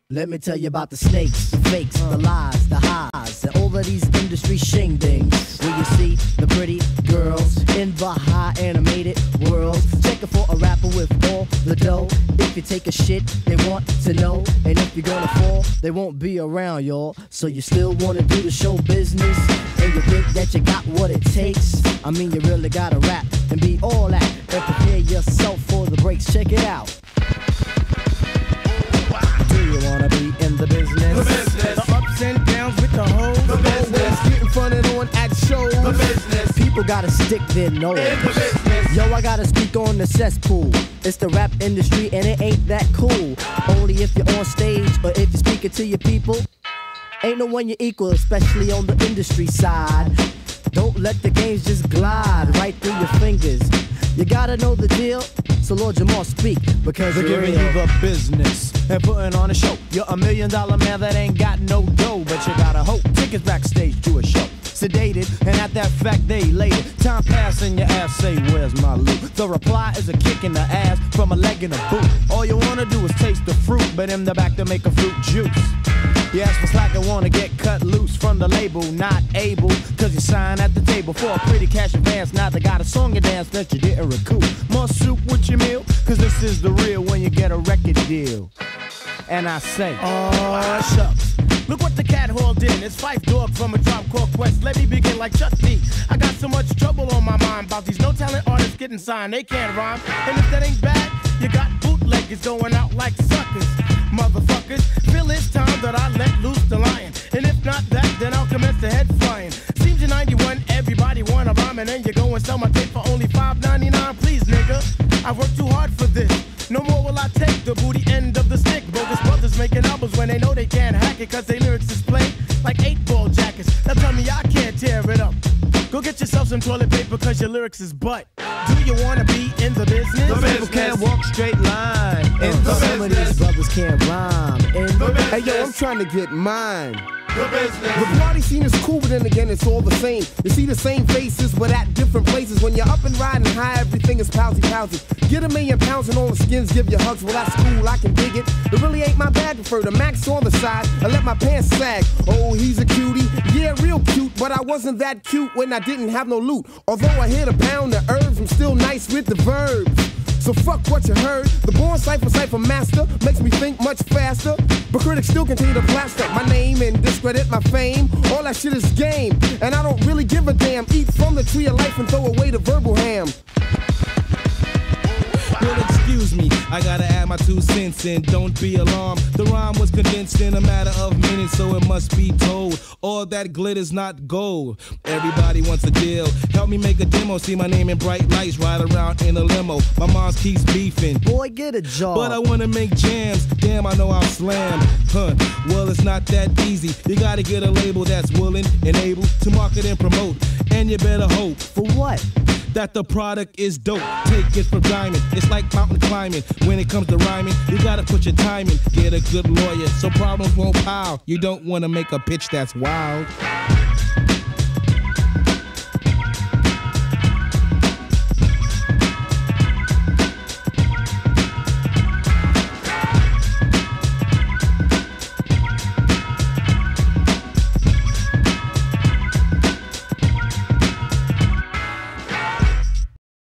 Let me tell you about the snakes, the fakes, the lies, the highs, and all of these industry shing-dings. Where you see the pretty girls in the high animated world, checking for a rapper with all the dough. If you take a shit, they want to know. And if you're gonna fall, they won't be around, y'all. So you still wanna do the show business, and you think that you got what it takes. I mean, you really gotta rap and be all that, and prepare yourself for the breaks. Check it out. Do you wanna be in the business? The business. The ups and downs with the hoes. The business. Getting fronted on at shows. The business. People gotta stick their nose. In the business. Yo, I gotta speak on the cesspool. It's the rap industry and it ain't that cool. Only if you're on stage or if you're speaking to your people. Ain't no one you equal, especially on the industry side. Don't let the games just glide right through your fingers. You gotta know the deal, so Lord Jamal speak, because they're giving you the business and putting on a show. You're $1 million man that ain't got no dough, but you gotta hope. Tickets backstage to a show. Sedated, and at that fact they elated. Time passing, your ass say, where's my loot? The reply is a kick in the ass from a leg in a boot. All you wanna do is taste the fruit, but in the back to make a fruit juice. You ask for slack and wanna get cut loose from the label, not able, cause you sign at the table for a pretty cash advance. Now they got a song and dance that you didn't recoup. More soup with your meal, cause this is the real when you get a record deal. And I say, oh, shucks. Look what the cat hauled in. It's Fife Dog from a Tribe Called Quest. Let me begin like Chuck D. I got so much trouble on my mind about these no-talent artists getting signed. They can't rhyme. And if that ain't bad, you got bootleggers going out like suckers. Motherfuckers, feel it's time that I let loose the lion. And if not that, then I'll commence the head flying. Seems in 91, everybody wanna rhyme, and then you go and sell my tape for only $5.99. Please, nigga, I worked too hard for this. No more will I take the booty end of the stick. Bogus brothers making albums when they know they can't hack it, cause they lyrics display like 8-ball jackets. Now tell me I can't tear it up. Go get yourself some toilet paper, cause your lyrics is butt. Do you wanna be in the business? the people can't walk straight line. In the Some of these brothers can't rhyme. Hey yo, I'm trying to get mine. The business. The party scene is cool, but then again, it's all the same. You see the same faces, but at different places. When you're up and riding high, everything is pousy. Get $1 million and all the skins give you hugs. Well, that's cool, I can dig it. It really ain't my bag. Prefer the max on the side. I let my pants sag. Oh, he's a cutie. Yeah, real cute, but I wasn't that cute when I didn't have no loot. Although I hit a pound of herbs, I'm still nice with the verbs. So fuck what you heard. The born cipher master makes me think much faster. But critics still continue to plaster my name and discredit my fame. All that shit is game, and I don't really give a damn. Eat from the tree of life and throw away the verbal ham. Well, excuse me, I gotta add my 2 cents in. Don't be alarmed. The rhyme was condensed in a matter of minutes, so it must be told. All that glitter's not gold. Everybody wants a deal. Help me make a demo. See my name in bright lights. Ride around in a limo. My mom keeps beefing. Boy, get a job. But I wanna make jams. Damn, I know I'll slam. Well, it's not that easy. You gotta get a label that's willing and able to market and promote. And you better hope. For what? That the product is dope. Take it from diamond. It's like mountain climbing. When it comes to rhyming, you gotta put your time in. Get a good lawyer so problems won't pile. You don't wanna make a pitch that's wild.